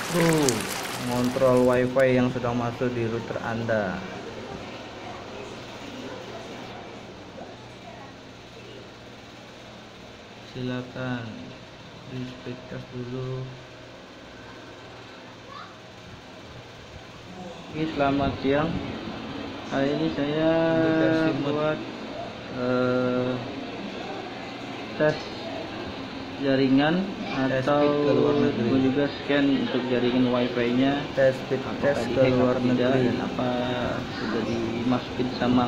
Mengontrol wifi yang sedang masuk di router Anda. Silakan di speedcast dulu. Oke, selamat siang. Hari ini saya buat tes jaringan atau juga scan untuk jaringan wifi-nya, tes speed test ke luar negeri, dan apa sudah dimasukin sama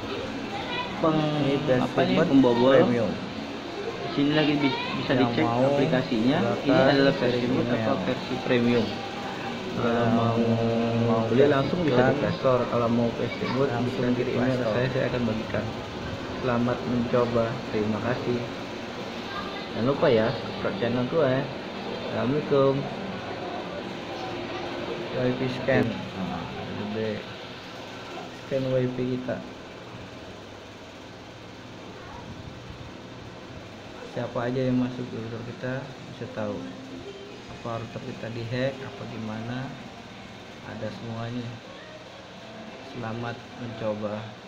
pembobol premium. Di sini lagi bisa dicek aplikasinya. Ini adalah versi atau versi premium. Kalau mau beli langsung bisa di Play Store. Kalau mau versi boot bisa kirim email saya akan bagikan. Selamat mencoba, terima kasih. Jangan lupa ya subscribe channel gue ya. Assalamualaikum. Wifi scan, scan wifi kita. Siapa aja yang masuk ke router kita bisa tahu apa router kita dihack apa gimana, ada semuanya. Selamat mencoba.